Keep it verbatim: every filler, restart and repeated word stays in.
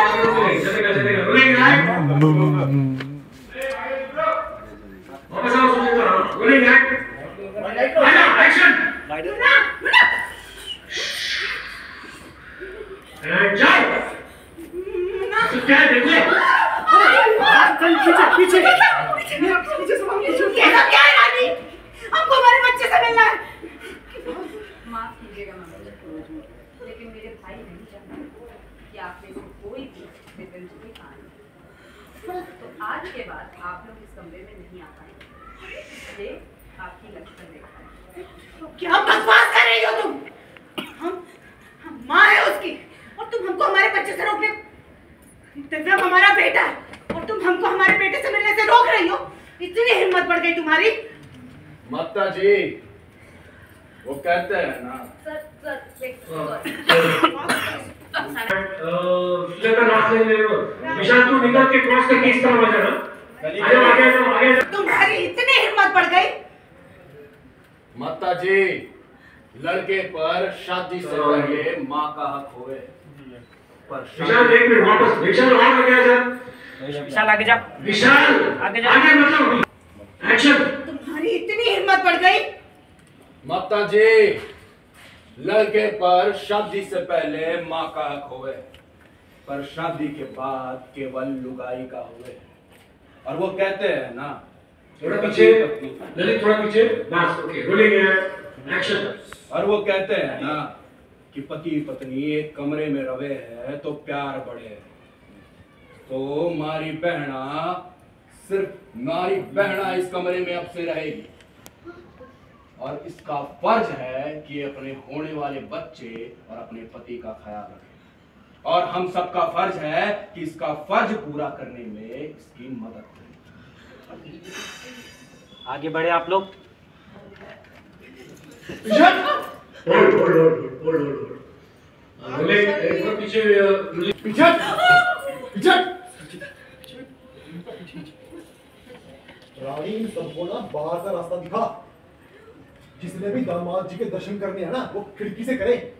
चलेगा चलेगा rolling act वापस आओ सुचित्रा रोलिंग एक्ट एक्शन जाओ क्या देखो पीछे पीछे पीछे सब कैसा क्या है रानी हमको हमारे बच्चे से मिलना है माफ कीजिएगा मैम लेकिन मेरे भाई नहीं चाहते कि आप में से कोई भी बेतंजली कहानी तो आज के बाद आप लोग इस कमरे में नहीं आ पाएंगे ये आपकी लक्षण देखा है क्या बकवास कर रही हो तुम हम हम माँ है उसकी और तुम हमको हमारे बच्चे से रोकने दिव्यम हमारा बेटा है और तुम हमको हमारे बेटे से मिलने से रोक रही हो इतनी हिम्मत बढ़ गई तुम्हारी माता जी वो कहते हैं ना सर सर सुचित्रा लास्ट ले लो विशाल तू निकल के क्रॉस करके इस तरफ आ जाना आगे आगे आगे तुम्हारी इतनी हिम्मत बढ़ गई माता जी लड़के पर शादी से पहले माँ का हक होवे विशाल एक मिनट वापस विशाल और आगे आ जा विशाल आगे जा विशाल आगे जा आगे मतलब एक्शन तुम्हारी इतनी हिम्मत बढ़ गई माता जी लड़के पर शादी से पहले माँ का हक होवे पर शादी के बाद केवल लुगाई का होवे और वो कहते हैं ना थोड़ा पीछे ललित थोड़ा पीछे बस ओके रोलिंग एक्शन और वो कहते हैं ना कि पति पत्नी एक कमरे में रवे है तो प्यार बढ़े तो मारी बहना सिर्फ मारी बहना इस कमरे में अब से रहेगी और इसका फर्ज है कि अपने होने वाले बच्चे और अपने पति का ख्याल रखे और हम सबका फर्ज है कि इसका फर्ज पूरा करने में इसकी मदद करें। आगे बढ़े आप लोग hold hold hold hold hold rolling एक पीछे पीछे पीछे रानी सबको ना बाहर का रास्ता दिखा जिसने भी दामाद जी के दर्शन करने हैं ना वो खिड़की से करे